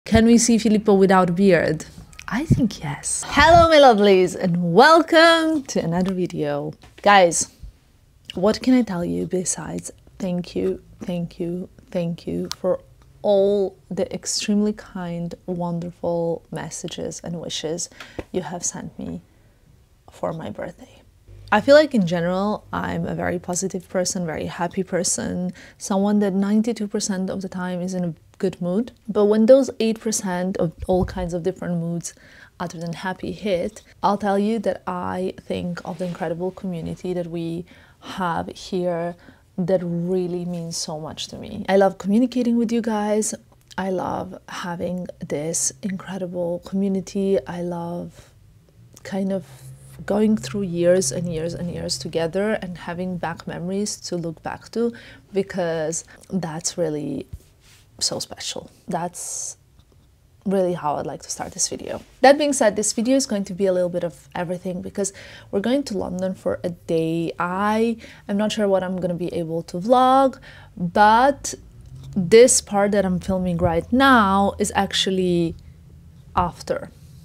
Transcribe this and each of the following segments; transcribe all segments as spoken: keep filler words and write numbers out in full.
Can we see Filippo without a beard? I think yes. Hello my lovelies and welcome to another video. Guys, what can I tell you besides thank you, thank you, thank you for all the extremely kind, wonderful messages and wishes you have sent me for my birthday. I feel like in general, I'm a very positive person, very happy person, someone that ninety-two percent of the time is in a good mood. But when those eight percent of all kinds of different moods other than happy hit, I'll tell you that I think of the incredible community that we have here that really means so much to me. I love communicating with you guys. I love having this incredible community. I love kind of going through years and years and years together and having back memories to look back to, because that's really so special. That's really how I'd like to start this video. That being said, this video is going to be a little bit of everything because we're going to London for a day. I am not sure what I'm going to be able to vlog, but this part that I'm filming right now is actually after.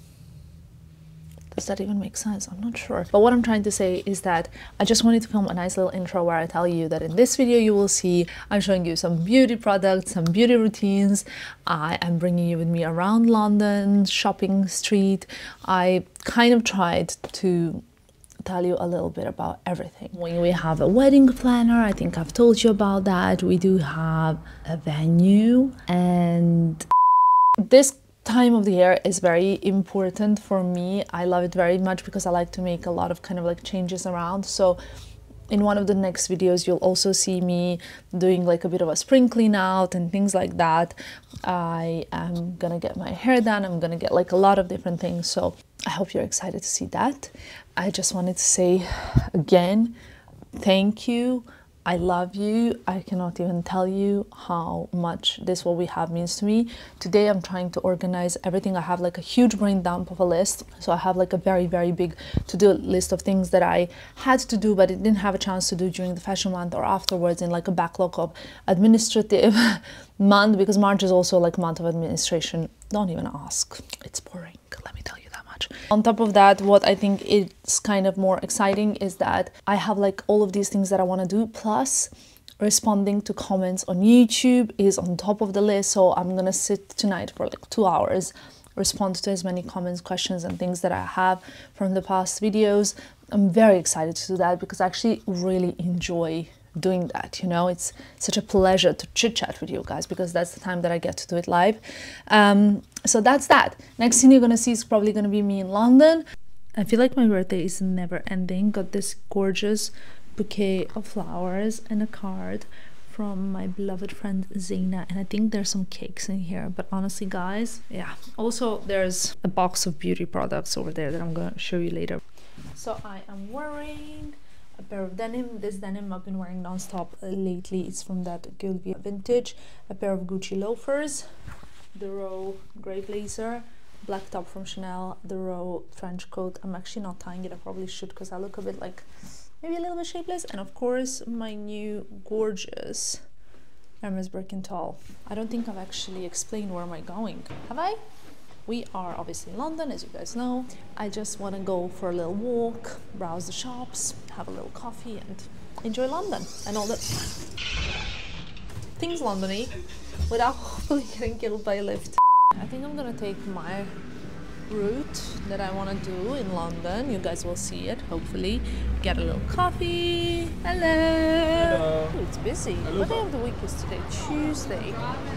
Does that even make sense? I'm not sure. But what I'm trying to say is that I just wanted to film a nice little intro where I tell you that in this video you will see I'm showing you some beauty products, some beauty routines. I am bringing you with me around London, shopping street. I kind of tried to tell you a little bit about everything. When we have a wedding planner, I think I've told you about that. We do have a venue, and this time of the year is very important for me. I love it very much because I like to make a lot of kind of like changes around. So in one of the next videos you'll also see me doing like a bit of a spring clean out and things like that. I am gonna get my hair done. I'm gonna get like a lot of different things, so I hope you're excited to see that. I just wanted to say again, thank you. I love you. I cannot even tell you how much this what we have means to me. Today I'm trying to organize everything. I have like a huge brain dump of a list. So I have like a very, very big to-do list of things that I had to do, but I didn't have a chance to do during the fashion month or afterwards, in like a backlog of administrative month, because March is also like month of administration. Don't even ask. It's boring. Let me tell you. On top of that, what I think is kind of more exciting is that I have like all of these things that I want to do, plus responding to comments on YouTube is on top of the list. So I'm gonna sit tonight for like two hours, respond to as many comments, questions and things that I have from the past videos. I'm very excited to do that because I actually really enjoy doing that, you know. It's such a pleasure to chit chat with you guys because that's the time that I get to do it live. Um, so that's that. Next thing you're gonna see is probably gonna be me in London. I feel like my birthday is never ending. Got this gorgeous bouquet of flowers and a card from my beloved friend Zaina, and I think there's some cakes in here, but honestly guys, yeah. Also there's a box of beauty products over there that I'm gonna show you later. So I am wearing a pair of denim. This denim I've been wearing non-stop lately. It's from that Gilby vintage. A pair of Gucci loafers, the Row grey blazer, black top from Chanel, the Row trench coat. I'm actually not tying it. I probably should because I look a bit like maybe a little bit shapeless. And of course my new gorgeous Hermes Birkenstock. I don't think I've actually explained where am I going, have I? We are obviously in London, as you guys know. I just want to go for a little walk, browse the shops, have a little coffee and enjoy London and all that things London-y without hopefully getting killed by a lift. I think I'm gonna take my route that I want to do in London. You guys will see it, hopefully. Get a little coffee. Hello. Hello. Oh, it's busy. Hello. What day of the week is today? Tuesday.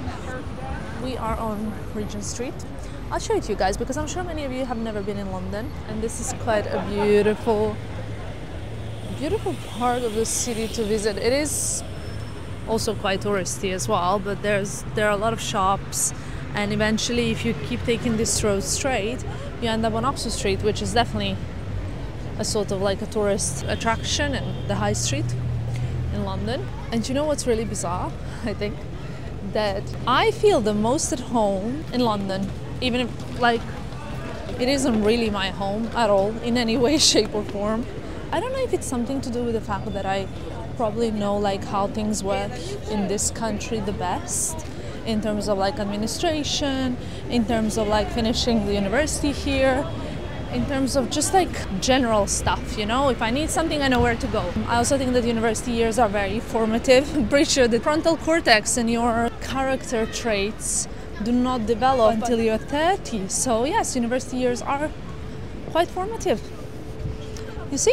We are on Regent Street. I'll show it to you guys because I'm sure many of you have never been in London, and this is quite a beautiful beautiful part of the city to visit. It is also quite touristy as well, but there's there are a lot of shops, and eventually if you keep taking this road straight you end up on Oxford Street, which is definitely a sort of like a tourist attraction and the high street in London. And you know what's really bizarre? I think that I feel the most at home in London, even if like it isn't really my home at all in any way, shape or form. I don't know if it's something to do with the fact that I probably know like how things work in this country the best, in terms of like administration, in terms of like finishing the university here, in terms of just like general stuff, you know, if I need something, I know where to go. I also think that university years are very formative. I'm pretty sure the frontal cortex and your character traits do not develop until you're thirty. So yes, university years are quite formative. You see?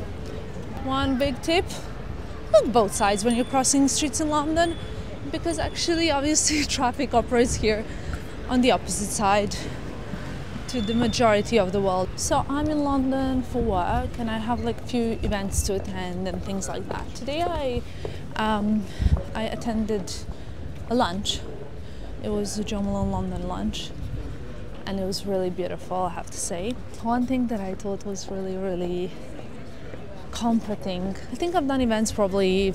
One big tip, look both sides when you're crossing streets in London, because actually obviously traffic operates here on the opposite side to the majority of the world. So I'm in London for work and I have like a few events to attend and things like that. Today I um, I attended a lunch. It was a Jo Malone London lunch and it was really beautiful, I have to say. One thing that I thought was really, really comforting, I think I've done events probably,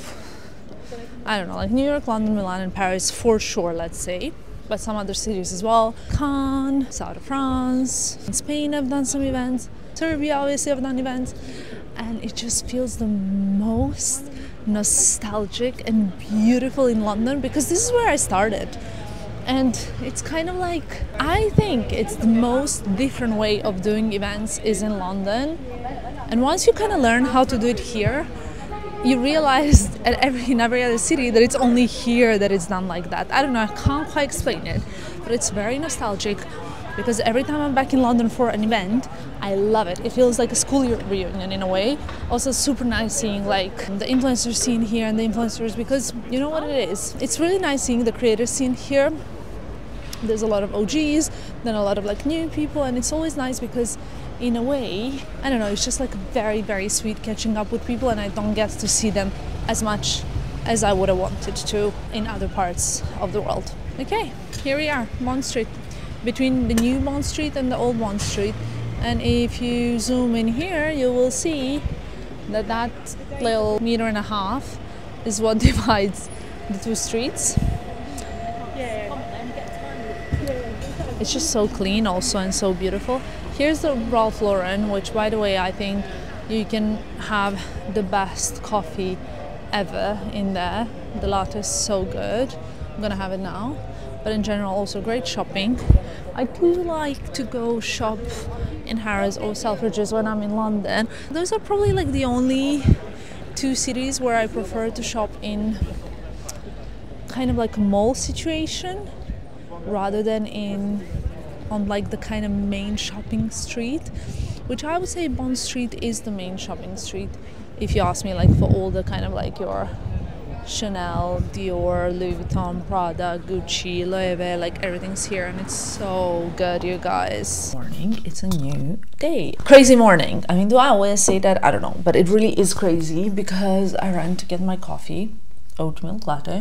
I don't know, like New York, London, Milan and Paris for sure, let's say, but some other cities as well. Cannes, South of France, in Spain I've done some events, Serbia obviously I've done events, and it just feels the most nostalgic and beautiful in London because this is where I started. And it's kind of like, I think it's the most different way of doing events is in London. And once you kind of learn how to do it here, you realize at every, in every other city that it's only here that it's done like that. I don't know, I can't quite explain it, but it's very nostalgic because every time I'm back in London for an event, I love it. It feels like a school reunion in a way. Also super nice seeing like the influencer scene here and the influencers, because you know what it is? It's really nice seeing the creator scene here. There's a lot of O Gs, then a lot of like new people, and it's always nice because in a way, I don't know, it's just like very, very sweet catching up with people, and I don't get to see them as much as I would have wanted to in other parts of the world. Okay, here we are, Bond Street, between the new Bond Street and the old Bond Street. And if you zoom in here, you will see that that little meter and a half is what divides the two streets. It's just so clean also and so beautiful. Here's the Ralph Lauren, which by the way, I think you can have the best coffee ever in there. The latte is so good. I'm gonna have it now. But in general, also great shopping. I do like to go shop in Harrods or Selfridges when I'm in London. Those are probably like the only two cities where I prefer to shop in kind of like a mall situation rather than in on like the kind of main shopping street, which I would say Bond Street is the main shopping street if you ask me, like for all the kind of like your Chanel, Dior, Louis Vuitton, Prada, Gucci, Loewe, like everything's here and it's so good, you guys. Morning, it's a new day. Crazy morning. I mean, do I always say that? I don't know, but it really is crazy because I ran to get my coffee, oat milk latte.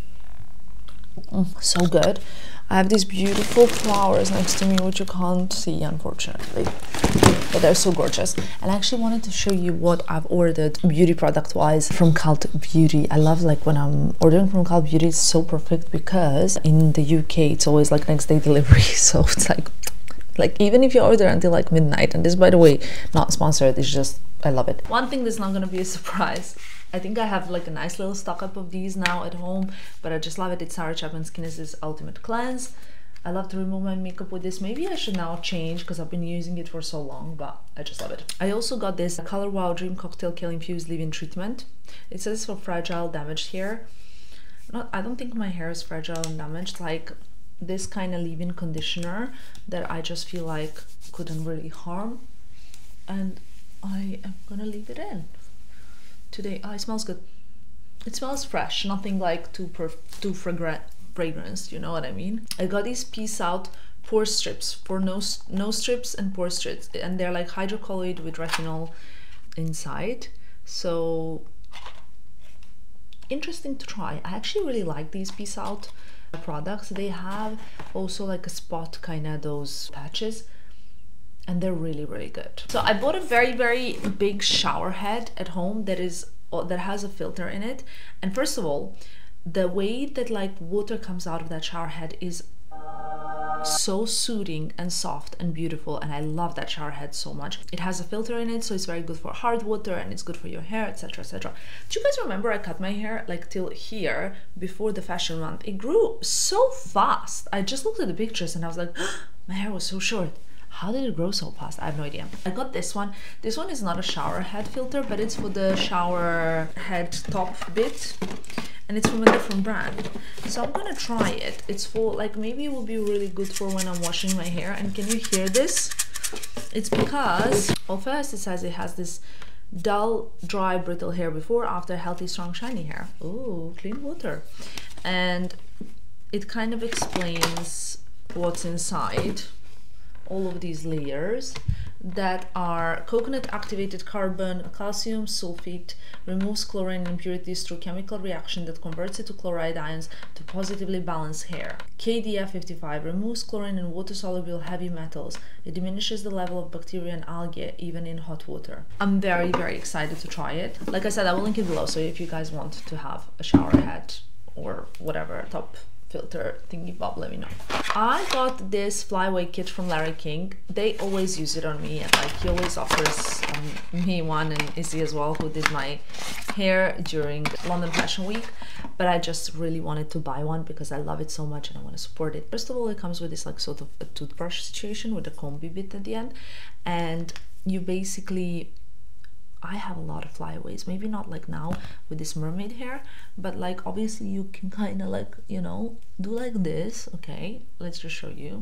Mm, so good. I have these beautiful flowers next to me, which you can't see, unfortunately, but they're so gorgeous. And I actually wanted to show you what I've ordered beauty product wise from Cult Beauty. I love like when I'm ordering from Cult Beauty, it's so perfect because in the U K it's always like next day delivery, so it's like like even if you order until like midnight, and this, by the way, not sponsored, it's just I love it. One thing that's not gonna be a surprise, I think I have like a nice little stock up of these now at home, but I just love it. It's Sarah Chapman Skinn's Ultimate Cleanse. I love to remove my makeup with this. Maybe I should now change because I've been using it for so long, but I just love it. I also got this Color Wow Dream Cocktail Kill Infused Leave-In Treatment. It says for fragile, damaged hair. Not, I don't think my hair is fragile and damaged. Like this kind of leave-in conditioner that I just feel like couldn't really harm. And I am gonna leave it in today. Oh, it smells good. It smells fresh, nothing like too perf too fragrant fragrance, you know what I mean? I got these Peace Out pore strips for nose nose strips and pore strips, and they're like hydrocolloid with retinol inside. So interesting to try. I actually really like these Peace Out products. They have also like a spot kind of those patches, and they're really, really good. So I bought a very, very big shower head at home that is that has a filter in it. And first of all, the way that like water comes out of that shower head is so soothing and soft and beautiful, and I love that shower head so much. It has a filter in it, so it's very good for hard water and it's good for your hair, etc, etc. Do you guys remember I cut my hair like till here before the fashion month? It grew so fast. I just looked at the pictures and I was like, oh, my hair was so short. How did it grow so fast? I have no idea. I got this one. This one is not a shower head filter, but it's for the shower head top bit, and it's from a different brand. So I'm gonna try it. It's for, like, maybe it will be really good for when I'm washing my hair. And can you hear this? It's because, well, first it says it has this dull, dry, brittle hair before, after, healthy, strong, shiny hair. Ooh, clean water. And it kind of explains what's inside all of these layers that are coconut activated carbon, calcium sulfate, removes chlorine impurities through chemical reaction that converts it to chloride ions to positively balance hair. K D F fifty-five removes chlorine and water soluble heavy metals. It diminishes the level of bacteria and algae even in hot water. I'm very very excited to try it. Like I said, I will link it below, so if you guys want to have a shower head or whatever top filter thingy bob, let me know. I got this flyaway kit from Larry King. They always use it on me, and like he always offers um, me one, and Izzy as well, who did my hair during London Fashion Week. But I just really wanted to buy one because I love it so much and I want to support it. First of all, it comes with this like sort of a toothbrush situation with a combi bit at the end, and you basically, I have a lot of flyaways, maybe not like now with this mermaid hair, but like obviously you can kind of like, you know, do like this. Okay, let's just show you.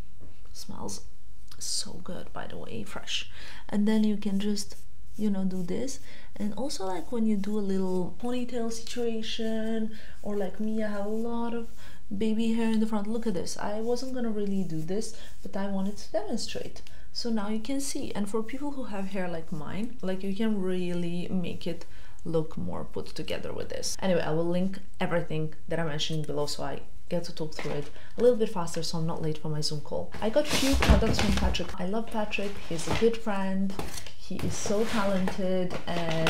Smells so good, by the way, fresh. And then you can just, you know, do this. And also like when you do a little ponytail situation, or like me, I have a lot of baby hair in the front. Look at this. I wasn't gonna really do this, but I wanted to demonstrate. So now you can see, and for people who have hair like mine, like you can really make it look more put together with this. Anyway, I will link everything that I'm mentioning below so I get to talk through it a little bit faster so I'm not late for my Zoom call. I got a few products from Patrick. I love Patrick, he's a good friend, he is so talented, and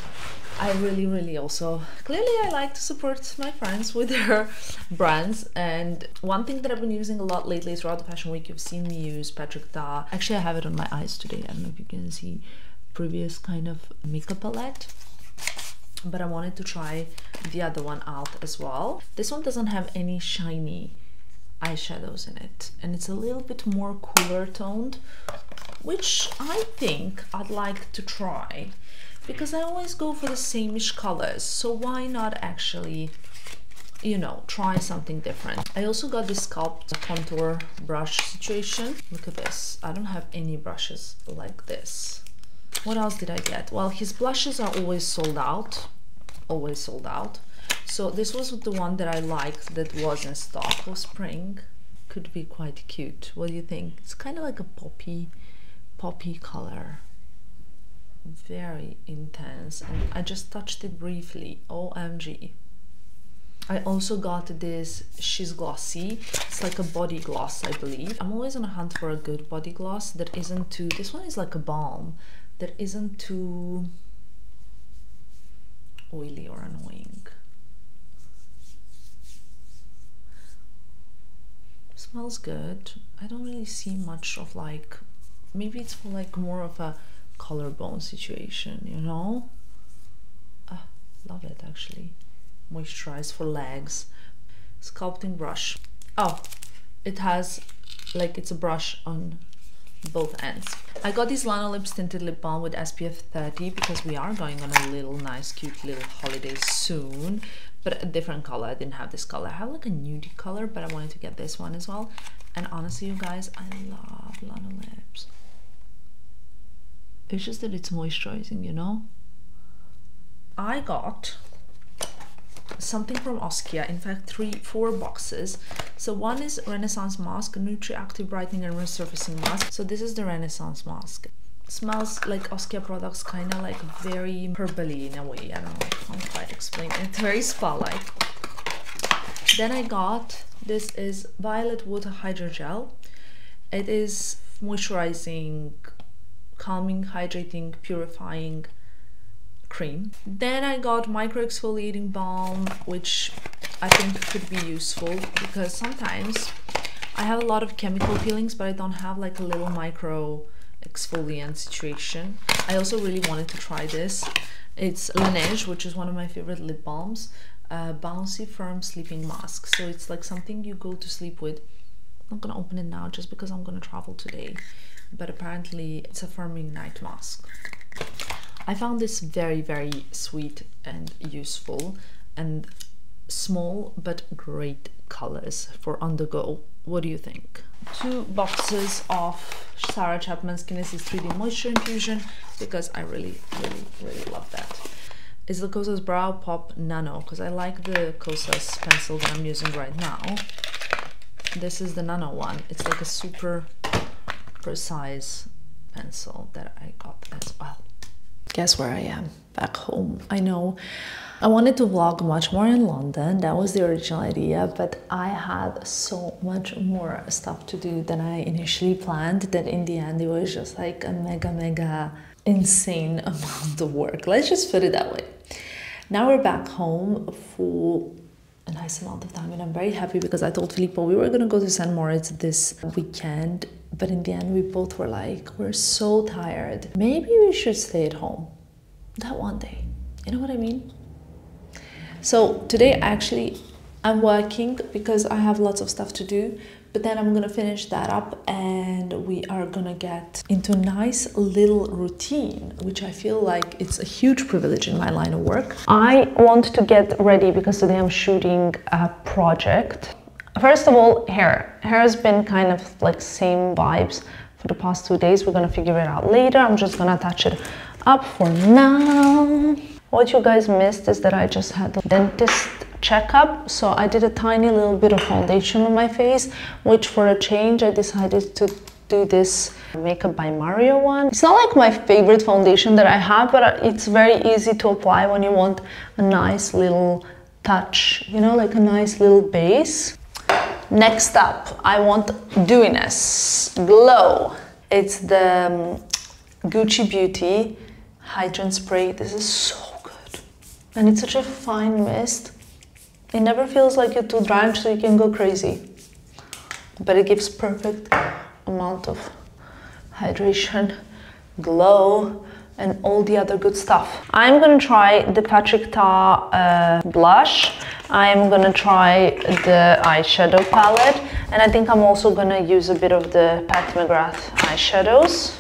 I really, really also, clearly I like to support my friends with their brands. And one thing that I've been using a lot lately throughout the fashion week, you've seen me use Patrick Ta. Actually, I have it on my eyes today. I don't know if you can see previous kind of makeup palette, but I wanted to try the other one out as well. This one doesn't have any shiny eyeshadows in it, and it's a little bit more cooler toned, which I think I'd like to try, because I always go for the same-ish colors, so why not actually, you know, try something different. I also got this Sculpt contour brush situation. Look at this. I don't have any brushes like this. What else did I get? Well, his blushes are always sold out, always sold out. So this was the one that I liked that was in stock for spring. Could be quite cute. What do you think? It's kind of like a poppy, poppy color. Very intense, and I just touched it briefly. O M G. I also got this She's Glossy. It's like a body gloss, I believe. I'm always on a hunt for a good body gloss that isn't too, this one is like a balm that isn't too oily or annoying. Smells good. I don't really see much of like, maybe it's for like more of a collarbone situation, you know. Ah, love it actually. Moisturize for legs. Sculpting brush. Oh, it has like, it's a brush on both ends. I got this Lanolips tinted lip balm with S P F thirty because we are going on a little nice cute little holiday soon, but a different color. I didn't have this color. I have like a nudie color, but I wanted to get this one as well. And honestly, you guys, I love Lanolips. It's just that it's moisturizing, you know. I got something from Oskia, in fact three four boxes. So one is Renaissance Mask, Nutri Active Brightening and Resurfacing Mask. So this is the Renaissance Mask. Smells like Oskia products, kind of like very herbally in a way. I don't know, I can't quite explain it. It's very spa-like. Then I got, this is Violet Water Hydrogel. It is moisturizing, calming, hydrating, purifying cream. Then I got micro exfoliating balm, which I think could be useful because sometimes I have a lot of chemical peelings, but I don't have like a little micro exfoliant situation. I also really wanted to try this. It's Laneige, which is one of my favorite lip balms. Uh, bouncy firm sleeping mask. So it's like something you go to sleep with. I'm not gonna open it now just because I'm gonna travel today, but apparently it's a firming night mask. I found this very, very sweet and useful, and small but great colors for on the go. What do you think? Two boxes of Sarah Chapman Skinesis three D Moisture Infusion, because I really, really, really love that. It's the Kosas Brow Pop Nano, because I like the Kosas pencil that I'm using right now. This is the Nano one. It's like a super precise pencil that I got as well. Guess where I am? Back home. I know I wanted to vlog much more in London. That was the original idea, but I had so much more stuff to do than I initially planned that in the end it was just like a mega, mega insane amount of work. Let's just put it that way. Now we're back home for a nice amount of time, and I'm very happy because I told Filippo we were gonna go to Saint Moritz this weekend, but in the end we both were like, we're so tired. Maybe we should stay at home that one day. You know what I mean? So today actually I'm working because I have lots of stuff to do, but then I'm gonna finish that up and we are gonna get into a nice little routine, which I feel like it's a huge privilege in my line of work. I want to get ready because today I'm shooting a project. First of all, hair. Hair has been kind of like same vibes for the past two days. We're gonna figure it out later. I'm just gonna touch it up for now. What you guys missed is that I just had the dentist checkup, so I did a tiny little bit of foundation on my face, which for a change I decided to do this Makeup by Mario one. It's not like my favorite foundation that I have, but it's very easy to apply when you want a nice little touch, you know, like a nice little base. Next up, I want Dewiness Glow. It's the um, Gucci Beauty Hydrant Spray. This is so good, and it's such a fine mist. It never feels like you're too dry, so you can go crazy, but it gives perfect amount of hydration, glow, and all the other good stuff. I'm gonna try the Patrick Ta uh, blush. I'm gonna try the eyeshadow palette, and I think I'm also gonna use a bit of the Pat McGrath eyeshadows.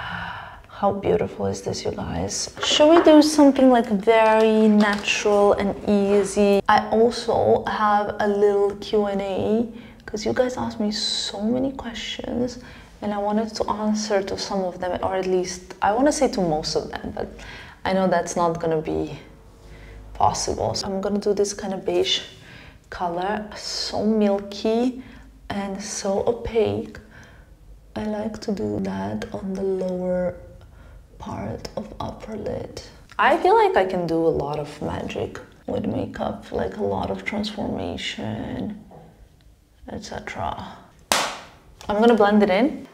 How beautiful is this, you guys? Should we do something like very natural and easy? I also have a little Q and A because you guys asked me so many questions and I wanted to answer to some of them, or at least I want to say to most of them, but I know that's not gonna be possible. So I'm gonna do this kind of beige color, so milky and so opaque. I like to do that on the lower part of upper lid. I feel like I can do a lot of magic with makeup, like a lot of transformation, et cetera. I'm gonna blend it in.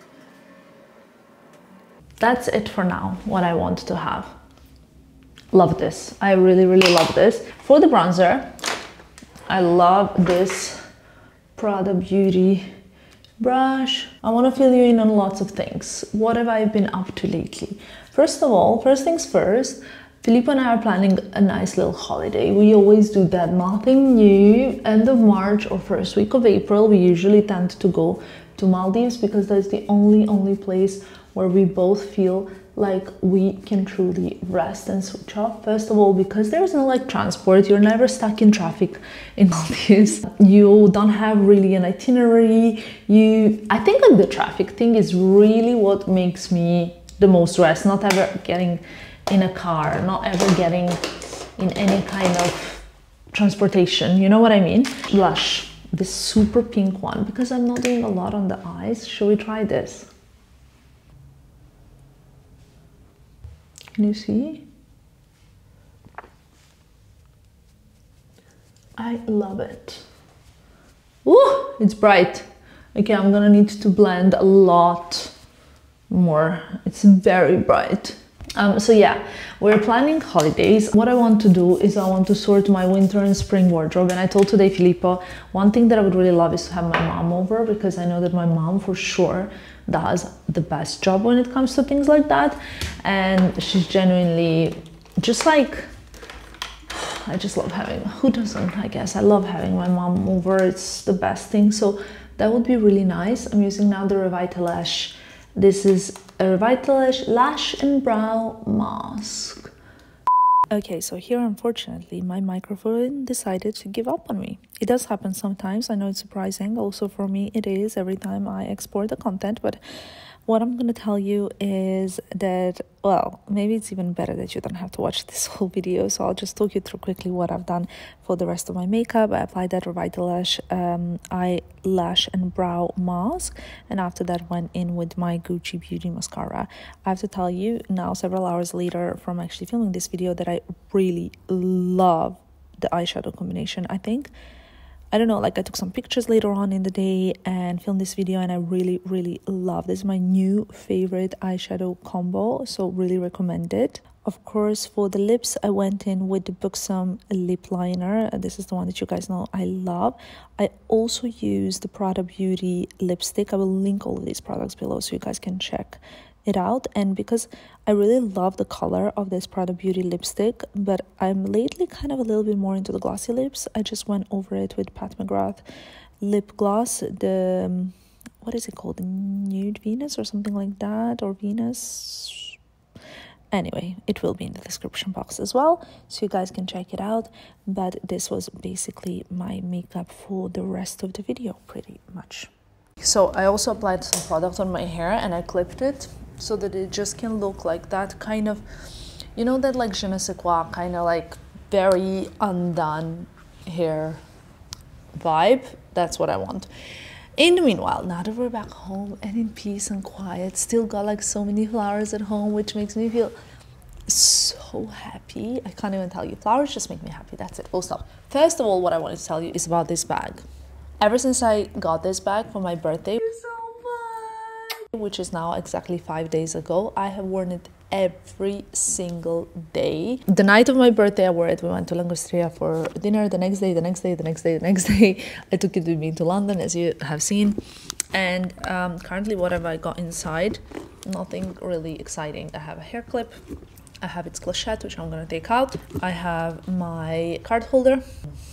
That's it for now, what I want to have. Love this. I really, really love this. For the bronzer, I love this Prada Beauty brush. I want to fill you in on lots of things. What have I been up to lately? First of all, first things first, Filippo and I are planning a nice little holiday. We always do that, nothing new. End of March or first week of April, we usually tend to go to Maldives because that's the only, only place where we both feel like we can truly rest and switch off. First of all, because there's no like transport, you're never stuck in traffic in Maldives. You don't have really an itinerary. You, I think like the traffic thing is really what makes me the most rest, not ever getting in a car, not ever getting in any kind of transportation, you know what I mean? Blush, this super pink one, because I'm not doing a lot on the eyes. Shall we try this? Can you see? I love it. Ooh, it's bright. Okay, I'm gonna need to blend a lot more. It's very bright. Um, so yeah, we're planning holidays. What I want to do is I want to sort my winter and spring wardrobe. And I told today Filippo, one thing that I would really love is to have my mom over, because I know that my mom for sure does the best job when it comes to things like that. And she's genuinely just like, I just love having, who doesn't, I guess. I love having my mom over. It's the best thing. So that would be really nice. I'm using now the Revitalash. This is a Revitalash Lash and Brow Mask. Okay, so here unfortunately my microphone decided to give up on me. It does happen sometimes. I know it's surprising. Also for me it is every time I export the content, but what I'm going to tell you is that, well, maybe it's even better that you don't have to watch this whole video. So I'll just talk you through quickly what I've done for the rest of my makeup. I applied that Revitalash um, eyelash and brow mask. And after that went in with my Gucci Beauty mascara. I have to tell you now, several hours later from actually filming this video, that I really love the eyeshadow combination. I think I don't know, like I took some pictures later on in the day and filmed this video, and I really, really love this. Is my new favorite eyeshadow combo, so really recommend it. Of course, for the lips, I went in with the Buxom lip liner. This is the one that you guys know I love. I also used the Prada Beauty lipstick. I will link all of these products below so you guys can check it out. And because I really love the color of this Prada Beauty lipstick, but I'm lately kind of a little bit more into the glossy lips, I just went over it with Pat McGrath lip gloss, the um, what is it called, Nude Venus or something like that, or Venus. Anyway, it will be in the description box as well, so you guys can check it out. But this was basically my makeup for the rest of the video, pretty much. So I also applied some product on my hair and I clipped it so that it just can look like that kind of, you know, that like je ne sais quoi, kind of like very undone hair vibe. That's what I want. In the meanwhile, now that we're back home and in peace and quiet, still got like so many flowers at home, which makes me feel so happy. I can't even tell you. Flowers just make me happy. That's it. Full stop. First of all, what I wanted to tell you is about this bag. Ever since I got this bag for my birthday, so which is now exactly five days ago, I have worn it every single day. The night of my birthday I wore it. We went to Langostria for dinner. The next day, the next day, the next day, the next day, I took it with me to London, as you have seen. And um, currently, what have I got inside? Nothing really exciting. I have a hair clip. I have its clochette, which I'm gonna take out. I have my card holder.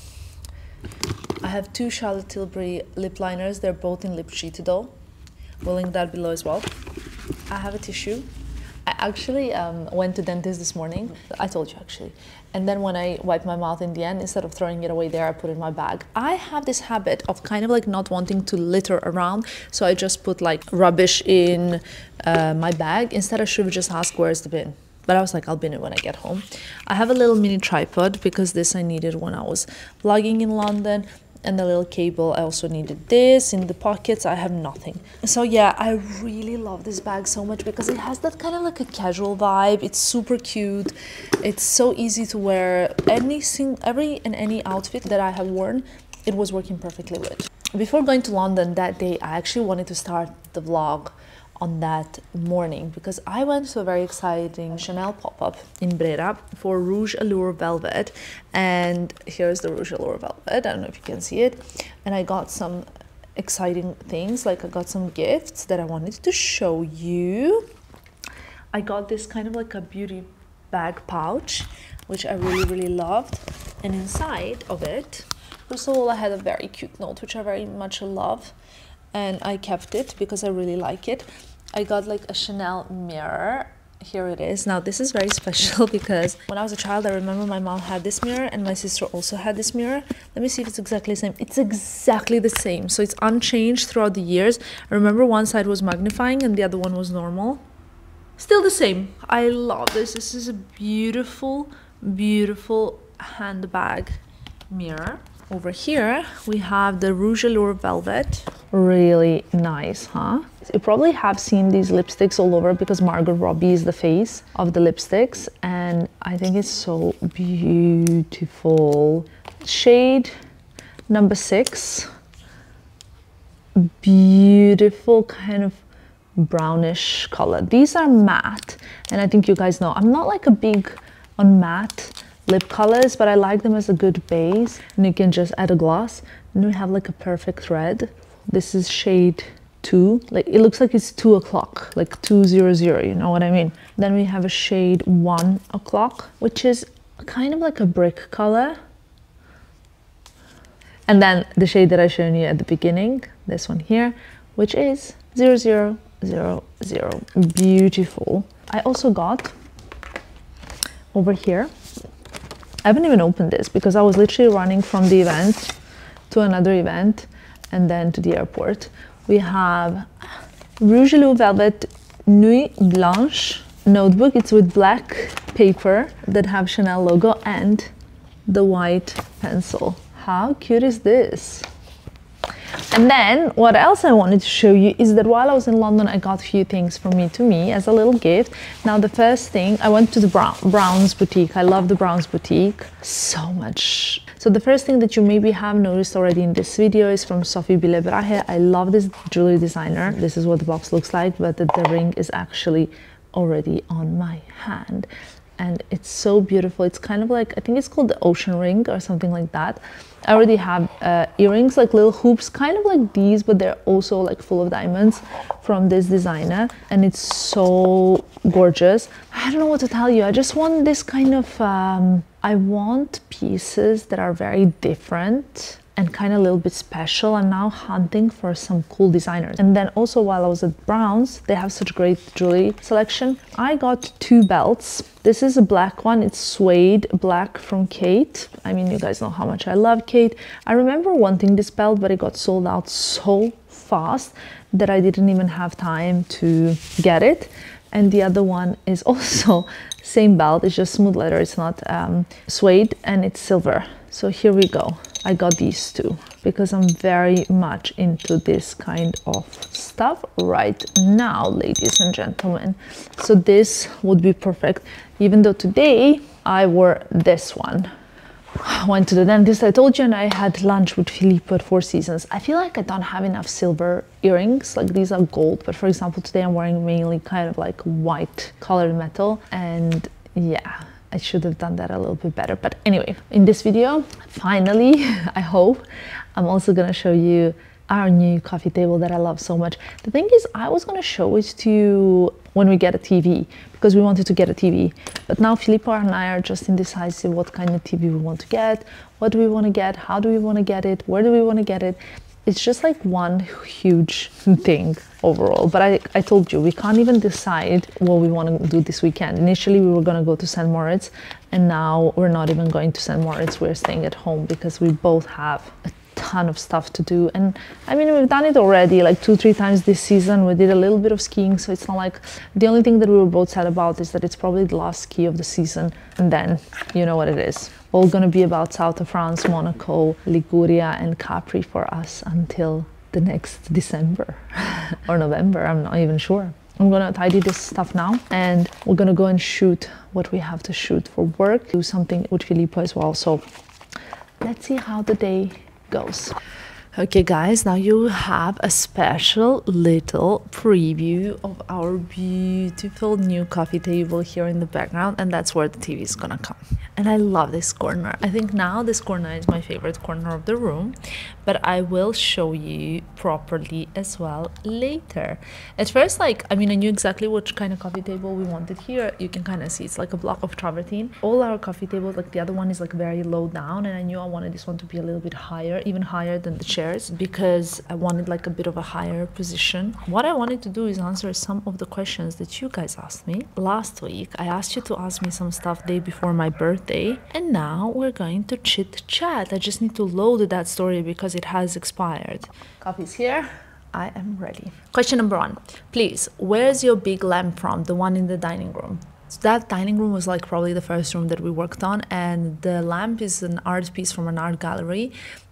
I have two Charlotte Tilbury lip liners. They're both in Lip Sheet though. We'll link that below as well. I have a tissue. I actually um, went to dentist this morning. I told you actually. And then when I wiped my mouth in the end, instead of throwing it away there, I put it in my bag. I have this habit of kind of like not wanting to litter around. So I just put like rubbish in uh, my bag. Instead I should have just asked where's the bin. But I was like, I'll bin it when I get home. I have a little mini tripod because this I needed when I was vlogging in London. And the little cable, I also needed this. In the pockets, I have nothing. So yeah, I really love this bag so much because it has that kind of like a casual vibe. It's super cute. It's so easy to wear. Any sing every and any outfit that I have worn, it was working perfectly with. Before going to London that day, I actually wanted to start the vlog on that morning because I went to a very exciting Chanel pop-up in Brera for Rouge Allure Velvet, and here's the Rouge Allure Velvet. I don't know if you can see it. And I got some exciting things, like I got some gifts that I wanted to show you. I got this kind of like a beauty bag pouch, which I really really loved, and inside of it, first of all, I had a very cute note which I very much love, and I kept it because I really like it. I got like a Chanel mirror. Here it is. Now this is very special because when I was a child, I remember my mom had this mirror and my sister also had this mirror. Let me see if it's exactly the same. It's exactly the same. So it's unchanged throughout the years. I remember one side was magnifying and the other one was normal. Still the same. I love this. This is a beautiful, beautiful handbag mirror. Over here, we have the Rouge Allure Velvet. Really nice, huh? You probably have seen these lipsticks all over because Margot Robbie is the face of the lipsticks. And I think it's so beautiful. Shade number six. Beautiful kind of brownish color. These are matte, and I think you guys know I'm not like a big on matte lip colors, but I like them as a good base, and you can just add a gloss and we have like a perfect red. This is shade two, like it looks like it's two o'clock, like two zero zero, you know what I mean? Then we have a shade one o'clock, which is kind of like a brick color. And then the shade that I showed you at the beginning, this one here, which is zero zero zero zero. Beautiful. I also got over here, I haven't even opened this because I was literally running from the event to another event and then to the airport. We have Rouge Loup Velvet Nuit Blanche notebook. It's with black paper that have Chanel logo and the white pencil. How cute is this? And then what else I wanted to show you is that while I was in London, I got a few things for me to me as a little gift. Now the first thing, I went to the Brown, Browns boutique. I love the Browns boutique so much. So the first thing that you maybe have noticed already in this video is from Sophie Billebrahe. I love this jewelry designer. This is what the box looks like, but the, the ring is actually already on my hand. And it's so beautiful. It's kind of like, I think it's called the ocean ring or something like that. I already have uh, earrings, like little hoops, kind of like these, but they're also like full of diamonds from this designer. And it's so gorgeous. I don't know what to tell you. I just want this kind of, um, I want pieces that are very different and kind of a little bit special. I'm now hunting for some cool designers. And then also while I was at Browns, they have such great jewelry selection. I got two belts. This is a black one. It's suede black from Kate. I mean, you guys know how much I love Kate. I remember wanting this belt, but it got sold out so fast that I didn't even have time to get it. And the other one is also same belt. It's just smooth leather. It's not um, suede, and it's silver. So here we go. I got these two because I'm very much into this kind of stuff right now, ladies and gentlemen. So this would be perfect, even though today I wore this one. I went to the dentist, I told you, and I had lunch with Filippo at Four Seasons. I feel like I don't have enough silver earrings, like these are gold, but for example today I'm wearing mainly kind of like white colored metal, and yeah, I should have done that a little bit better. But anyway, in this video, finally, I hope, I'm also gonna show you our new coffee table that I love so much. The thing is, I was gonna show it to you when we get a T V, because we wanted to get a T V. But now Filippo and I are just indecisive what kind of T V we want to get, what do we want to get, how do we want to get it, where do we want to get it. It's just like one huge thing overall. But I, I told you, we can't even decide what we want to do this weekend. Initially, we were going to go to Saint Moritz, and now we're not even going to Saint Moritz. We're staying at home because we both have a ton of stuff to do. And I mean, we've done it already like two, three times this season. We did a little bit of skiing, so it's not like, the only thing that we were both sad about is that it's probably the last ski of the season. And then, you know what it is. All gonna be about south of France, Monaco, Liguria, and Capri for us until the next December or November, I'm not even sure. I'm gonna tidy this stuff now, and we're gonna go and shoot what we have to shoot for work, do something with Filippo as well. So let's see how the day goes. Okay guys, now you have a special little preview of our beautiful new coffee table here in the background, and that's where the T V is gonna come. And I love this corner. I think now this corner is my favorite corner of the room, but I will show you properly as well later. At first, like, I mean, I knew exactly which kind of coffee table we wanted here. You can kind of see it's like a block of travertine. All our coffee tables, like the other one is like very low down, and I knew I wanted this one to be a little bit higher, even higher than the chairs, because I wanted like a bit of a higher position. What I wanted to do is answer some of the questions that you guys asked me. Last week, I asked you to ask me some stuff day before my birthday, and now we're going to chit chat. I just need to load that story because it has expired. Coffee's here. I am ready. Question number one. Please, where's your big lamp from? The one in the dining room. So that dining room was like probably the first room that we worked on, and the lamp is an art piece from an art gallery.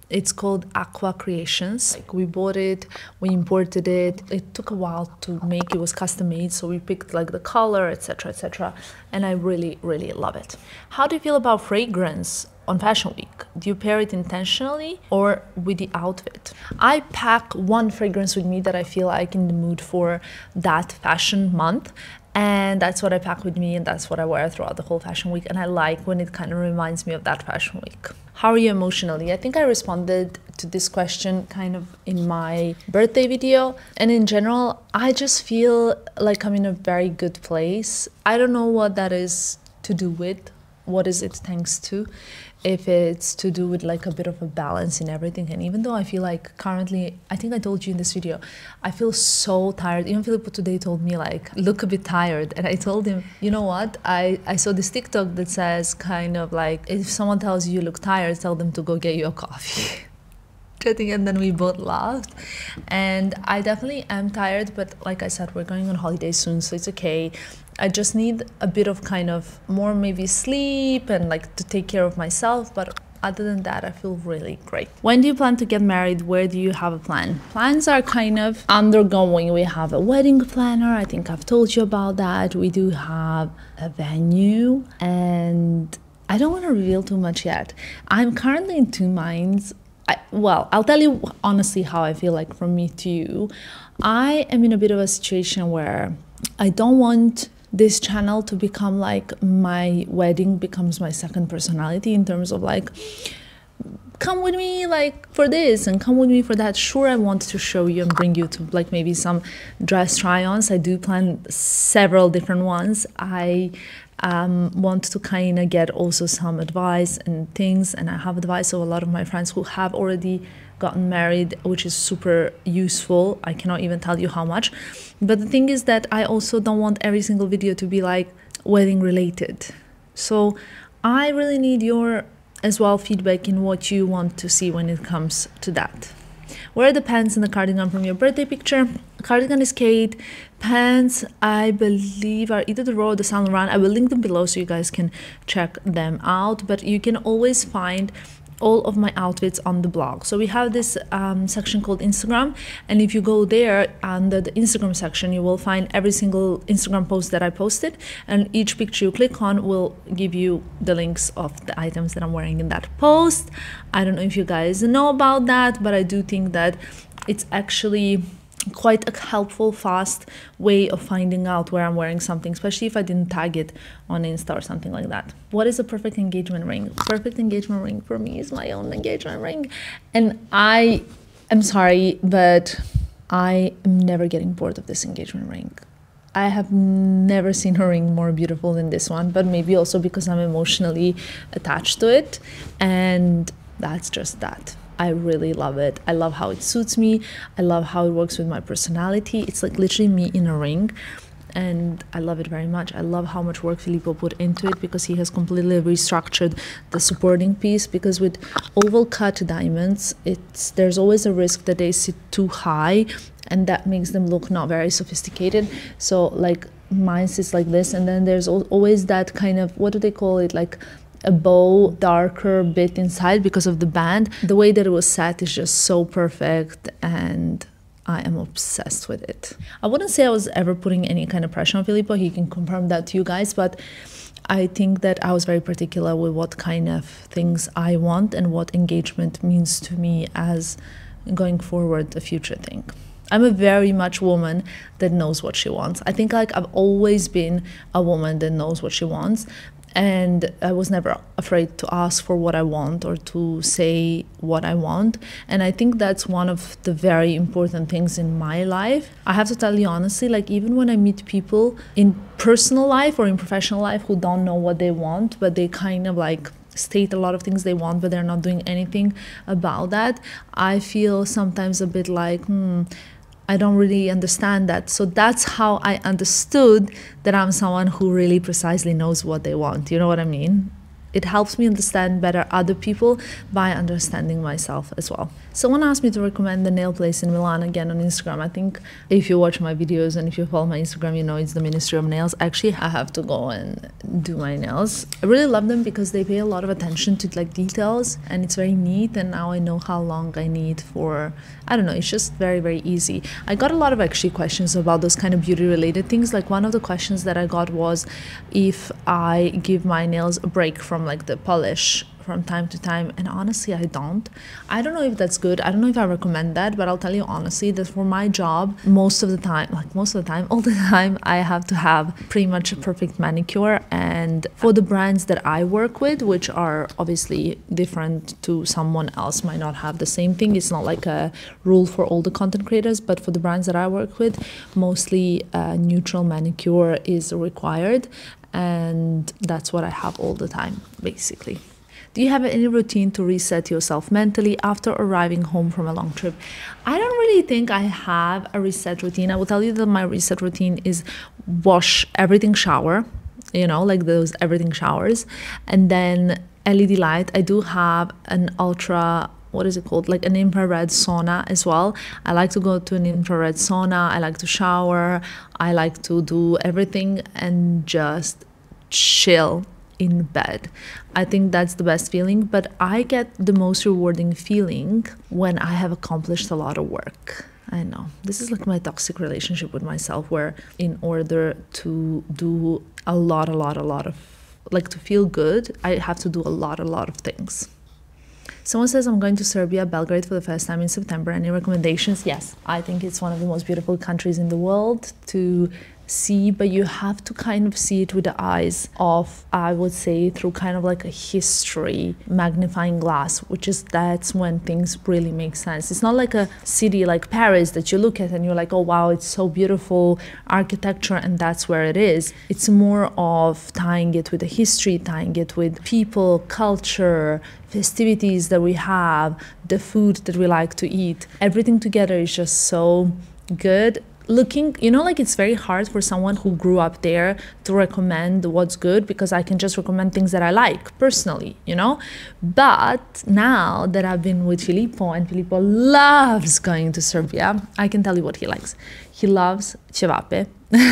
It's called Aqua Creations. Like, we bought it, we imported it. It took a while to make. It was custom made, so we picked like the color, et cetera, et cetera. And I really, really love it. How do you feel about fragrance on Fashion Week? Do you pair it intentionally or with the outfit? I pack one fragrance with me that I feel like in the mood for that fashion month. And that's what I pack with me, and that's what I wear throughout the whole Fashion Week. And I like when it kind of reminds me of that Fashion Week. How are you emotionally? I think I responded to this question kind of in my birthday video. And in general, I just feel like I'm in a very good place. I don't know what that is to do with. What is it thanks to? If it's to do with like a bit of a balance in everything. And even though I feel like currently, I think I told you in this video, I feel so tired. Even Filippo today told me like, look a bit tired. And I told him, you know what? I, I saw this TikTok that says kind of like, if someone tells you you look tired, tell them to go get you a coffee. And then we both laughed. And I definitely am tired, but like I said, we're going on holiday soon, so it's okay. I just need a bit of kind of more maybe sleep and like to take care of myself, but other than that, I feel really great. When do you plan to get married? Where do you have a plan? Plans are kind of undergoing. We have a wedding planner. I think I've told you about that. We do have a venue, and I don't want to reveal too much yet. I'm currently in two minds. I, well, I'll tell you honestly how I feel like from me to you. I am in a bit of a situation where I don't want this channel to become like my wedding becomes my second personality in terms of like, come with me like for this and come with me for that. Sure, I want to show you and bring you to like maybe some dress try-ons. I do plan several different ones. I um, want to kind of get also some advice and things, and I have advice of a lot of my friends who have already gotten married, which is super useful. I cannot even tell you how much. But the thing is that I also don't want every single video to be like wedding related. So I really need your as well feedback in what you want to see when it comes to that. Where are the pants and the cardigan from your birthday picture? Cardigan is Kate. Pants, I believe, are either the Raw or the Saint Laurent. I will link them below so you guys can check them out. But you can always find all of my outfits on the blog. So we have this um, section called Instagram, and if you go there under the Instagram section, you will find every single Instagram post that I posted, and each picture you click on will give you the links of the items that I'm wearing in that post. I don't know if you guys know about that, but I do think that it's actually quite a helpful, fast way of finding out where I'm wearing something, especially if I didn't tag it on Insta or something like that. What is a perfect engagement ring? Perfect engagement ring for me is my own engagement ring. And I am sorry, but I am never getting bored of this engagement ring. I have never seen a ring more beautiful than this one, but maybe also because I'm emotionally attached to it. And that's just that. I really love it. I love how it suits me. I love how it works with my personality. It's like literally me in a ring, and I love it very much. I love how much work Filippo put into it, because he has completely restructured the supporting piece, because with oval cut diamonds, it's there's always a risk that they sit too high, and that makes them look not very sophisticated. So like mine sits like this, and then there's always that kind of, what do they call it, like a bow darker bit inside because of the band. The way that it was set is just so perfect, and I am obsessed with it. I wouldn't say I was ever putting any kind of pressure on Filippo. He can confirm that to you guys, but I think that I was very particular with what kind of things I want and what engagement means to me as going forward a future thing. I'm a very much woman that knows what she wants. I think like I've always been a woman that knows what she wants. And I was never afraid to ask for what I want or to say what I want. And I think that's one of the very important things in my life. I have to tell you honestly, like even when I meet people in personal life or in professional life who don't know what they want, but they kind of like state a lot of things they want, but they're not doing anything about that, I feel sometimes a bit like, hmm, I don't really understand that. So that's how I understood that I'm someone who really precisely knows what they want. You know what I mean? It helps me understand better other people by understanding myself as well. Someone asked me to recommend the nail place in Milan again on Instagram. I think if you watch my videos and if you follow my Instagram, you know it's the Ministry of Nails. Actually, I have to go and do my nails. I really love them because they pay a lot of attention to like details, and it's very neat. And now I know how long I need for, I don't know, it's just very, very easy. I got a lot of actually questions about those kind of beauty related things. Like one of the questions that I got was if I give my nails a break from like the polish from time to time, and honestly I don't. I don't know if that's good. I don't know if I recommend that, but I'll tell you honestly that for my job, most of the time, like most of the time, all the time, I have to have pretty much a perfect manicure. And for the brands that I work with, which are obviously different to someone else, might not have the same thing. It's not like a rule for all the content creators, but for the brands that I work with, mostly a neutral manicure is required, and that's what I have all the time, basically. Do you have any routine to reset yourself mentally after arriving home from a long trip? I don't really think I have a reset routine. I will tell you that my reset routine is wash everything, shower, you know, like those everything showers, and then L E D light. I do have an ultra, what is it called? Like an infrared sauna as well. I like to go to an infrared sauna. I like to shower. I like to do everything and just chill in bed. I think that's the best feeling, but I get the most rewarding feeling when I have accomplished a lot of work. I know this is like my toxic relationship with myself, where in order to do a lot, a lot, a lot of, like to feel good, I have to do a lot, a lot of things. Someone says, I'm going to Serbia, Belgrade for the first time in September. Any recommendations? Yes, I think it's one of the most beautiful countries in the world to see, but you have to kind of see it with the eyes of, I would say, through kind of like a history magnifying glass, which is, that's when things really make sense. It's not like a city like Paris that you look at and you're like, oh wow, it's so beautiful architecture, and that's where it is. It's more of tying it with the history, tying it with people, culture, festivities that we have, the food that we like to eat. Everything together is just so good. Looking, you know, like it's very hard for someone who grew up there to recommend what's good, because I can just recommend things that I like personally, you know. But now that I've been with Filippo and Filippo loves going to Serbia, I can tell you what he likes. He loves cevape.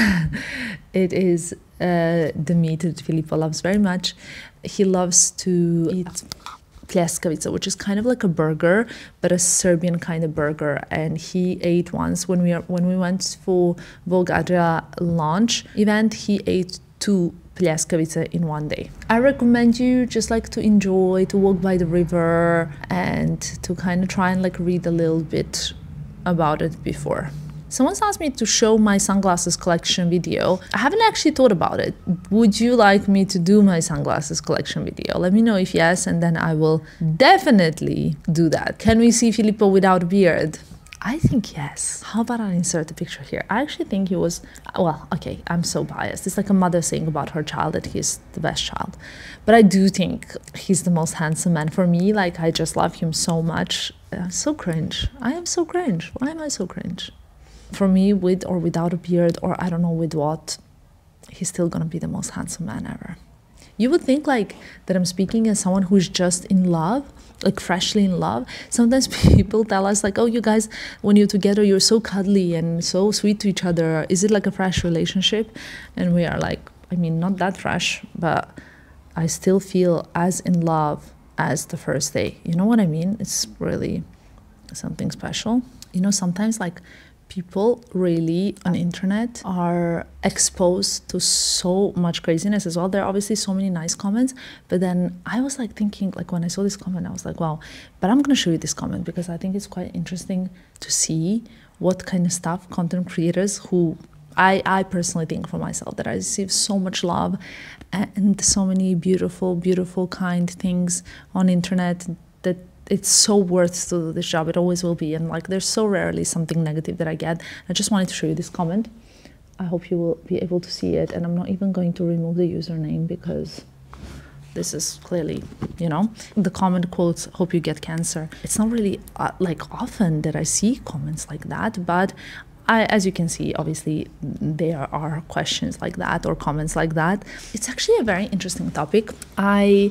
It is uh, the meat that Filippo loves very much. He loves to eat pljeskavica, which is kind of like a burger, but a Serbian kind of burger. And he ate once when we are, when we went for Vogue Adria launch event, he ate two pljeskavica in one day. I recommend you just like to enjoy, to walk by the river and to kind of try and like read a little bit about it before. Someone's asked me to show my sunglasses collection video. I haven't actually thought about it. Would you like me to do my sunglasses collection video? Let me know if yes, and then I will definitely do that. Can we see Filippo without a beard? I think yes. How about I insert a picture here? I actually think he was, well, okay, I'm so biased. It's like a mother saying about her child that he's the best child. But I do think he's the most handsome man for me. Like, I just love him so much. I'm so cringe. I am so cringe. Why am I so cringe? For me, with or without a beard, or I don't know with what, he's still gonna be the most handsome man ever. You would think like that I'm speaking as someone who's just in love, like freshly in love. Sometimes people tell us like, oh, you guys, when you're together, you're so cuddly and so sweet to each other. Is it like a fresh relationship? And we are like, I mean, not that fresh, but I still feel as in love as the first day. You know what I mean? It's really something special. You know, sometimes like people really on the internet are exposed to so much craziness as well. There are obviously so many nice comments, but then I was like thinking, like when I saw this comment, I was like, wow, but I'm gonna show you this comment because I think it's quite interesting to see what kind of stuff content creators who I, I personally think for myself that I receive so much love and so many beautiful, beautiful, kind things on the internet that it's so worth to do this job. It always will be. And like, there's so rarely something negative that I get. I just wanted to show you this comment. I hope you will be able to see it. And I'm not even going to remove the username because this is clearly, you know, the comment quotes, hope you get cancer. It's not really uh, like often that I see comments like that, but I, as you can see, obviously there are questions like that or comments like that. It's actually a very interesting topic. I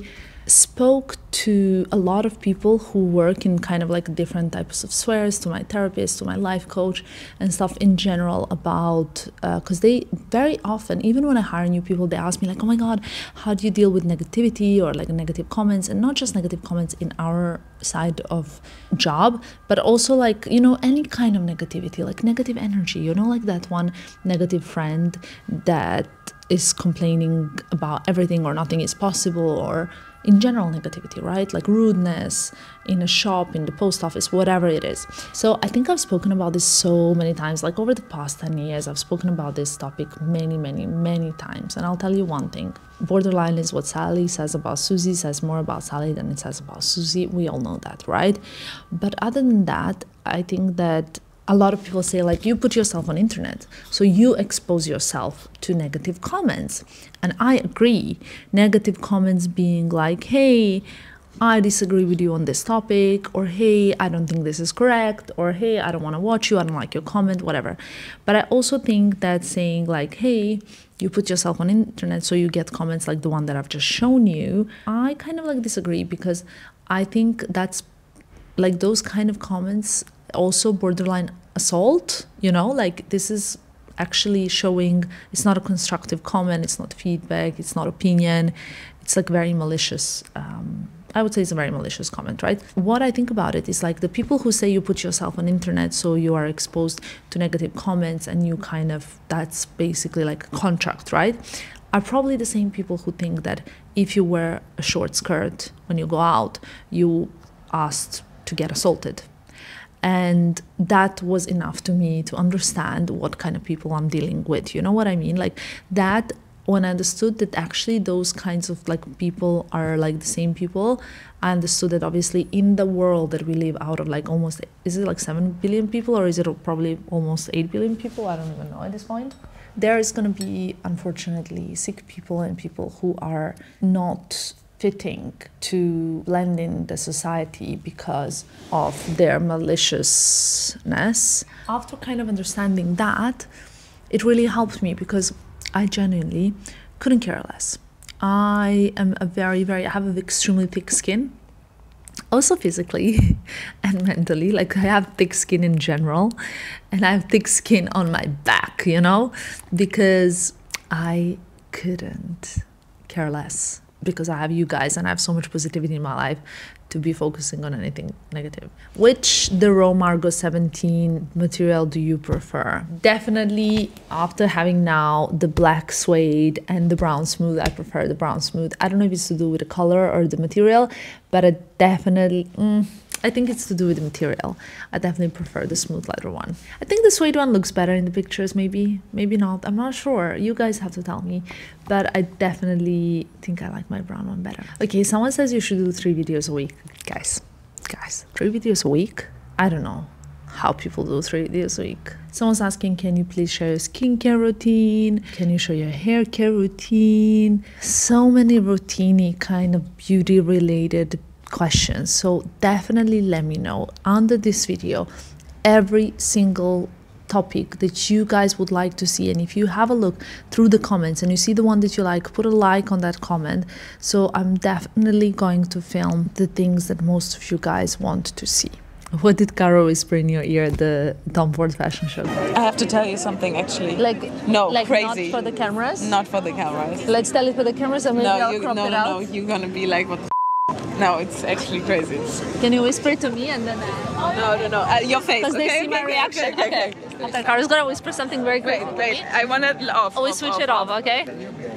spoke to a lot of people who work in kind of like different types of spheres, to my therapist, to my life coach and stuff in general about, because uh, they very often, even when I hire new people, they ask me like, oh my God, how do you deal with negativity or like negative comments? And not just negative comments in our side of job, but also like, you know, any kind of negativity, like negative energy, you know, like that one negative friend that is complaining about everything or nothing is possible, or in general negativity, right? Like rudeness in a shop, in the post office, whatever it is. So I think I've spoken about this so many times, like over the past ten years, I've spoken about this topic many, many, many times. And I'll tell you one thing, borderline is what Sally says about Susie, says more about Sally than it says about Susie. We all know that, right? But other than that, I think that a lot of people say like, you put yourself on internet, so you expose yourself to negative comments. And I agree, negative comments being like, hey, I disagree with you on this topic, or hey, I don't think this is correct, or hey, I don't want to watch you, I don't like your comment, whatever. But I also think that saying like, hey, you put yourself on internet, so you get comments like the one that I've just shown you, I kind of like disagree, because I think that's like those kind of comments also borderline assault, you know, like this is actually showing it's not a constructive comment, it's not feedback, it's not opinion, it's like very malicious. um I would say it's a very malicious comment, right? What I think about it is like the people who say you put yourself on internet so you are exposed to negative comments and you kind of, that's basically like a contract, right? Are probably the same people who think that if you wear a short skirt when you go out, you asked to get assaulted. And that was enough to me to understand what kind of people I'm dealing with. You know what I mean? Like that, when I understood that actually those kinds of like people are like the same people, I understood that obviously in the world that we live out of like almost, is it like seven billion people, or is it probably almost eight billion people? I don't even know at this point. There is going to be, unfortunately, sick people and people who are not fitting to blend in the society because of their maliciousness. After kind of understanding that, it really helped me, because I genuinely couldn't care less. I am a very, very, I have an extremely thick skin, also physically and mentally. Like I have thick skin in general, and I have thick skin on my back, you know, because I couldn't care less, because I have you guys and I have so much positivity in my life to be focusing on anything negative. Which the Raw Margot seventeen material do you prefer? Definitely, after having now the black suede and the brown smooth, I prefer the brown smooth. I don't know if it's to do with the color or the material, but I definitely, mm, I think it's to do with the material. I definitely prefer the smooth leather one. I think the suede one looks better in the pictures, maybe, maybe not. I'm not sure. You guys have to tell me. But I definitely think I like my brown one better. Okay, someone says you should do three videos a week. Guys, guys, three videos a week? I don't know how people do three videos a week. Someone's asking, can you please share your skincare routine? Can you show your hair care routine? So many routine-y kind of beauty related questions. So definitely let me know under this video every single topic that you guys would like to see. And if you have a look through the comments and you see the one that you like, put a like on that comment. So I'm definitely going to film the things that most of you guys want to see. What did Caro whisper in your ear at the Tom Ford fashion show? I have to tell you something, actually. Like, no, like crazy. Not for the cameras? Not for the cameras. Let's tell it for the cameras and maybe no, I'll you, crop no, it no, out. No, you're gonna be like, what the f***? No, it's actually crazy. Can you whisper it to me and then... Uh, no, no, no, uh, your face, Because okay? they see okay, my okay, reaction. Okay, okay. okay. okay. Caro's gonna whisper something very great. Wait, wait, I want it off. Always off, switch off, it off, off, okay?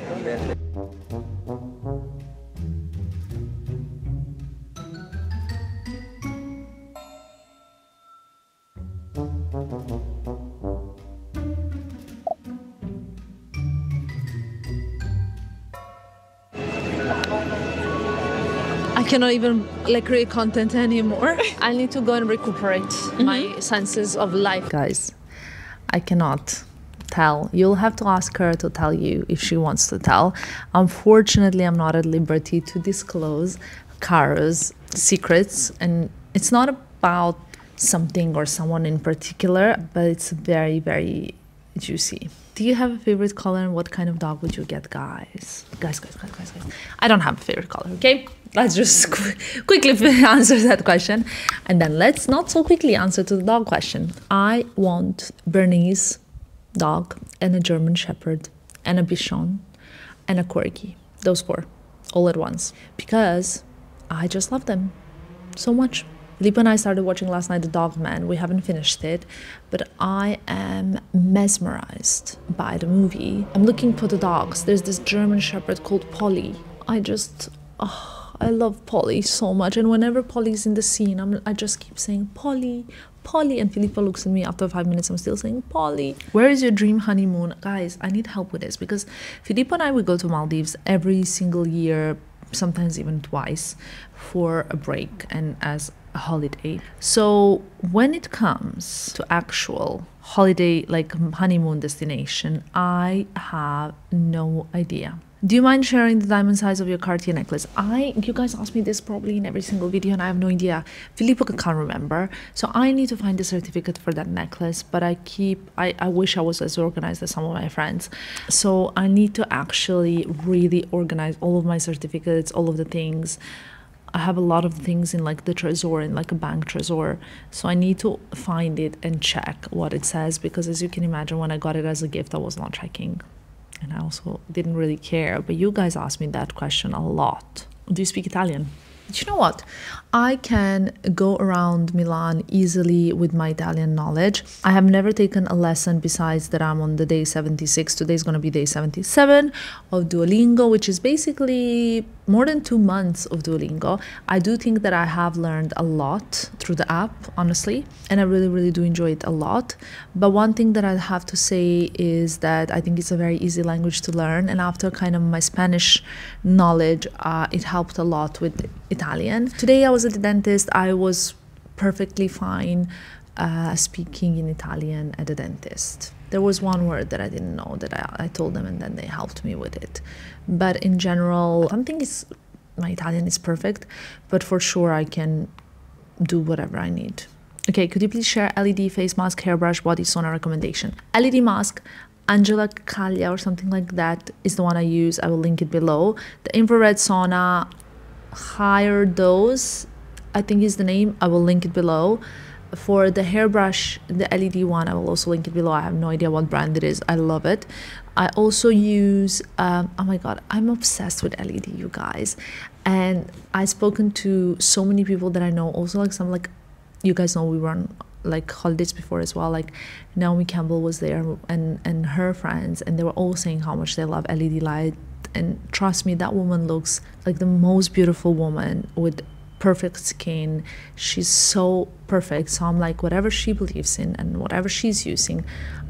I cannot even like create content anymore. I need to go and recuperate mm-hmm. my senses of life. Guys, I cannot tell. You'll have to ask her to tell you if she wants to tell. Unfortunately, I'm not at liberty to disclose Caro's secrets, and it's not about something or someone in particular, but it's very, very juicy. Do you have a favorite color and what kind of dog would you get, guys? Guys, guys, guys, guys, guys. I don't have a favorite color, okay? Let's just qu quickly answer that question. And then let's not so quickly answer to the dog question. I want Bernese dog and a German Shepherd and a Bichon and a Corgi. Those four, all at once. Because I just love them so much. Filippo and I started watching last night The Dog Man. We haven't finished it, but I am mesmerized by the movie. I'm looking for the dogs. There's this German Shepherd called Polly. I just, oh, I love Polly so much. And whenever Polly's in the scene, I'm, I just keep saying, Polly, Polly. And Filippo looks at me after five minutes, I'm still saying, Polly. Where is your dream honeymoon? Guys, I need help with this because Filippo and I, we go to Maldives every single year, sometimes even twice, for a break and as a holiday. So when it comes to actual holiday, like honeymoon destination, I have no idea. Do you mind sharing the diamond size of your Cartier necklace? I, you guys ask me this probably in every single video and I have no idea. Filippo can't remember. So I need to find the certificate for that necklace, but I keep, I, I wish I was as organized as some of my friends. So I need to actually really organize all of my certificates, all of the things. I have a lot of things in like the Trésor, in like a bank Trésor. So I need to find it and check what it says because as you can imagine, when I got it as a gift, I was not checking. And I also didn't really care, but you guys asked me that question a lot. Do you speak Italian? Do you know what? I can go around Milan easily with my Italian knowledge. I have never taken a lesson besides that I'm on the day seventy-six. Today is going to be day seventy-seven of Duolingo, which is basically more than two months of Duolingo. I do think that I have learned a lot through the app, honestly, and I really, really do enjoy it a lot. But one thing that I have to say is that I think it's a very easy language to learn. And after kind of my Spanish knowledge, uh, it helped a lot with Italian. Today I was at the dentist. I was perfectly fine uh, speaking in Italian at the dentist. There was one word that I didn't know that I, I told them and then they helped me with it. But in general, I don't think it's, my Italian is perfect, but for sure I can do whatever I need. Okay, could you please share L E D face mask, hairbrush, body sauna recommendation? L E D mask, Angela Caglia or something like that is the one I use. I will link it below. The infrared sauna, higher dose, I think is the name. I will link it below. For the hairbrush, the L E D one, I will also link it below. I have no idea what brand it is. I love it. I also use, um, oh my God, I'm obsessed with L E D, you guys. And I've spoken to so many people that I know, also like some, like, you guys know we were on like holidays before as well. Like Naomi Campbell was there and, and her friends, and they were all saying how much they love L E D light. And trust me, that woman looks like the most beautiful woman with perfect skin. She's so perfect. So I'm like, whatever she believes in and whatever she's using,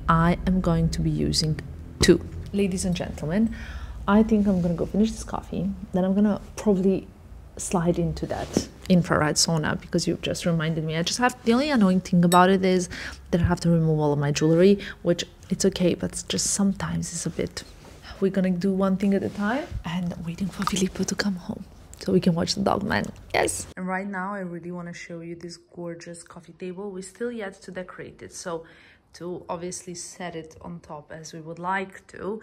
I am going to be using too. Ladies and gentlemen, I think I'm gonna go finish this coffee. Then I'm gonna probably slide into that infrared sauna because you've just reminded me. I just have, the only annoying thing about it is that I have to remove all of my jewelry, which it's okay, but it's just sometimes it's a bit. We're gonna do one thing at a time and waiting for Filippo to come home so we can watch The Dog Man. Yes. And right now I really want to show you this gorgeous coffee table. We're still yet to decorate it, so to obviously set it on top as we would like to,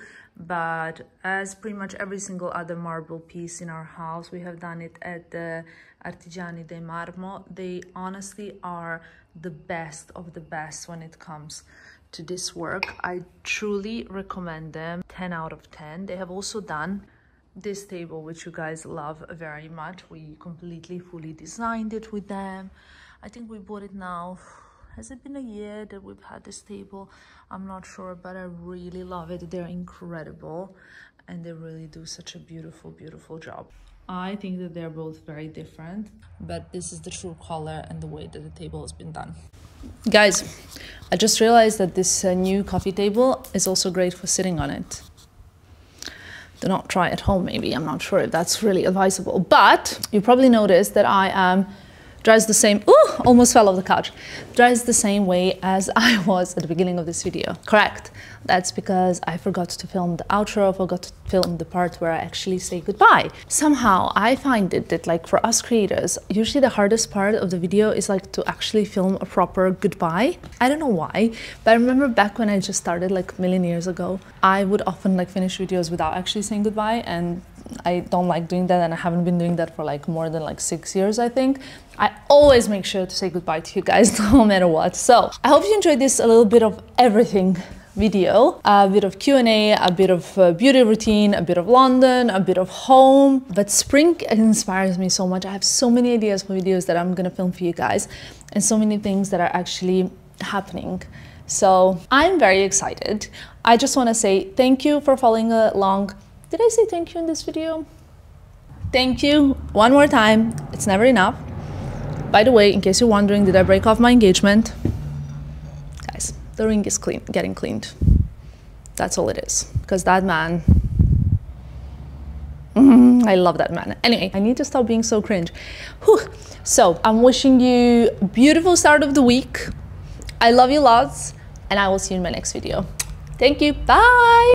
but as pretty much every single other marble piece in our house, we have done it at the Artigiani del Marmo. They honestly are the best of the best when it comes to this work. I truly recommend them. Ten out of ten. They have also done this table, which you guys love very much. We completely fully designed it with them. I think we bought it now, has it been a year that we've had this table? I'm not sure, but I really love it. They're incredible and they really do such a beautiful, beautiful job. I think that they're both very different, but this is the true color and the way that the table has been done. Guys, I just realized that this uh, new coffee table is also great for sitting on it. Do not try at home, maybe. I'm not sure if that's really advisable, but you probably noticed that I am dressed the same, ooh, almost fell off the couch, dressed the same way as I was at the beginning of this video. Correct. That's because I forgot to film the outro, I forgot to film the part where I actually say goodbye. Somehow I find it that like for us creators, usually the hardest part of the video is like to actually film a proper goodbye. I don't know why, but I remember back when I just started like a million years ago, I would often like finish videos without actually saying goodbye, and I don't like doing that, and I haven't been doing that for like more than like six years, I think. I always make sure to say goodbye to you guys no matter what. So I hope you enjoyed this a little bit of everything video, a bit of Q and A, a bit of uh, beauty routine, a bit of London, a bit of home. But spring inspires me so much. I have so many ideas for videos that I'm gonna film for you guys, and so many things that are actually happening. So I'm very excited. I just want to say thank you for following along. Did I say thank you in this video? Thank you one more time. It's never enough. By the way, in case you're wondering, did I break off my engagement? Guys, the ring is clean, getting cleaned. That's all it is. Because that man, mm, I love that man. Anyway, I need to stop being so cringe. Whew. So I'm wishing you a beautiful start of the week. I love you lots, and I will see you in my next video. Thank you. Bye.